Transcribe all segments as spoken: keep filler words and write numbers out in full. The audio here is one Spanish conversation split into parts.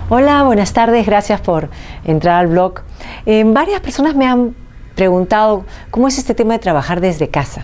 Hola, buenas tardes, gracias por entrar al blog. Eh, varias personas me han preguntado cómo es este tema de trabajar desde casa.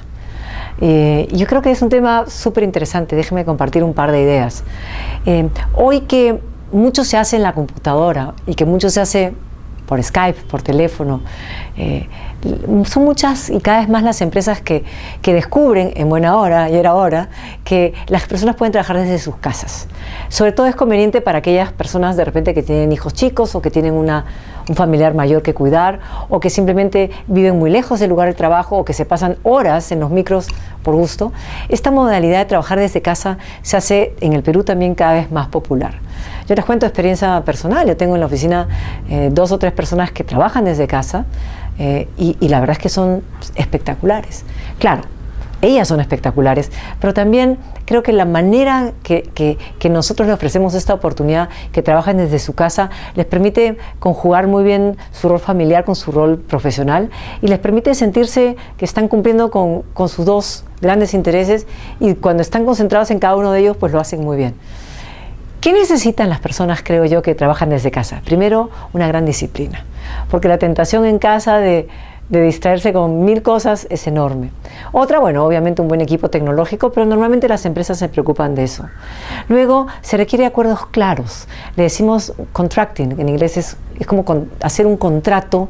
Eh, yo creo que es un tema súper interesante, déjenme compartir un par de ideas. Eh, hoy que mucho se hace en la computadora y que mucho se hace por Skype, por teléfono, eh, son muchas y cada vez más las empresas que, que descubren en buena hora y era hora que las personas pueden trabajar desde sus casas. Sobre todo es conveniente para aquellas personas de repente que tienen hijos chicos o que tienen una, un familiar mayor que cuidar o que simplemente viven muy lejos del lugar de trabajo o que se pasan horas en los micros por gusto. Esta modalidad de trabajar desde casa se hace en el Perú también cada vez más popular. Yo les cuento experiencia personal, yo tengo en la oficina eh, dos o tres personas que trabajan desde casa eh, y, y la verdad es que son espectaculares. Claro, ellas son espectaculares, pero también creo que la manera que, que, que nosotros les ofrecemos esta oportunidad, que trabajan desde su casa, les permite conjugar muy bien su rol familiar con su rol profesional y les permite sentirse que están cumpliendo con, con sus dos grandes intereses y cuando están concentrados en cada uno de ellos, pues lo hacen muy bien. ¿Qué necesitan las personas, creo yo, que trabajan desde casa? Primero, una gran disciplina, porque la tentación en casa de, de distraerse con mil cosas es enorme. Otra, bueno, obviamente un buen equipo tecnológico, pero normalmente las empresas se preocupan de eso. Luego, se requiere acuerdos claros. Le decimos contracting, en inglés es, es como con, hacer un contrato,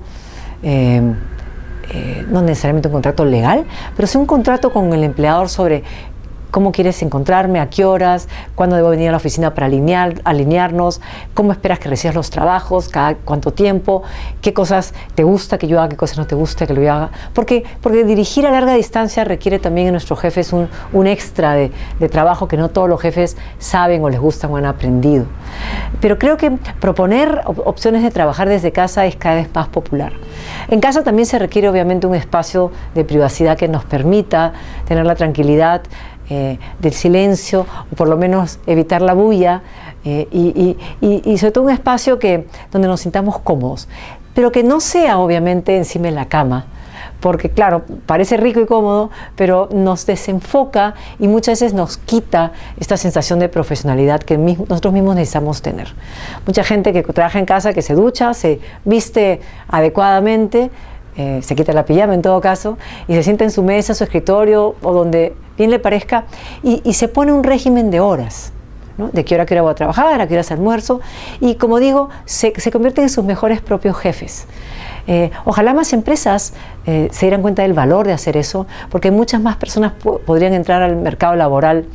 eh, eh, no necesariamente un contrato legal, pero sí un contrato con el empleador sobre cómo quieres encontrarme, a qué horas, cuándo debo venir a la oficina para alinear, alinearnos, cómo esperas que recibas los trabajos, cada cuánto tiempo, qué cosas te gusta que yo haga, qué cosas no te gusta que lo yo haga. Porque, porque dirigir a larga distancia requiere también en nuestros jefes un, un extra de, de trabajo que no todos los jefes saben o les gustan o han aprendido. Pero creo que proponer op opciones de trabajar desde casa es cada vez más popular. En casa también se requiere obviamente un espacio de privacidad que nos permita tener la tranquilidad Eh, del silencio, o por lo menos evitar la bulla, eh, y, y, y sobre todo un espacio que, donde nos sintamos cómodos, pero que no sea obviamente encima de la cama, porque claro, parece rico y cómodo, pero nos desenfoca y muchas veces nos quita esta sensación de profesionalidad que mismo, nosotros mismos necesitamos tener. Mucha gente que trabaja en casa, que se ducha, se viste adecuadamente, Eh, se quita la pijama en todo caso y se sienta en su mesa, su escritorio o donde bien le parezca y, y se pone un régimen de horas, ¿no? De qué hora, qué hora voy a trabajar, a qué hora es almuerzo y como digo, se, se convierten en sus mejores propios jefes. Eh, ojalá más empresas eh, se dieran cuenta del valor de hacer eso porque muchas más personas podrían entrar al mercado laboral,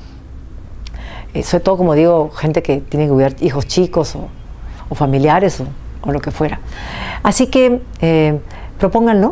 eh, sobre todo como digo, gente que tiene que cuidar hijos chicos o, o familiares o, o lo que fuera. Así que eh, propónganlo.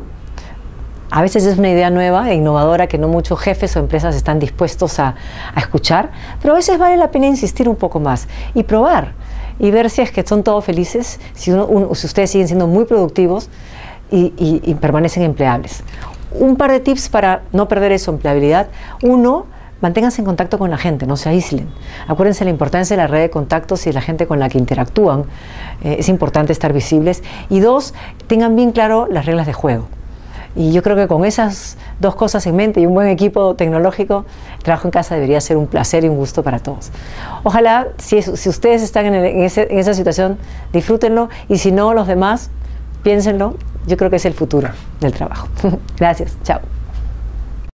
A veces es una idea nueva e innovadora que no muchos jefes o empresas están dispuestos a, a escuchar, pero a veces vale la pena insistir un poco más y probar y ver si es que son todos felices, si, uno, un, si ustedes siguen siendo muy productivos y, y, y permanecen empleables. Un par de tips para no perder esa empleabilidad. Uno, manténganse en contacto con la gente, no se aíslen. Acuérdense la importancia de la red de contactos y de la gente con la que interactúan. Eh, es importante estar visibles. Y dos, tengan bien claro las reglas de juego. Y yo creo que con esas dos cosas en mente y un buen equipo tecnológico, el trabajo en casa debería ser un placer y un gusto para todos. Ojalá, si, es, si ustedes están en, el, en, ese, en esa situación, disfrútenlo. Y si no, los demás, piénsenlo. Yo creo que es el futuro del trabajo. Gracias. Chao.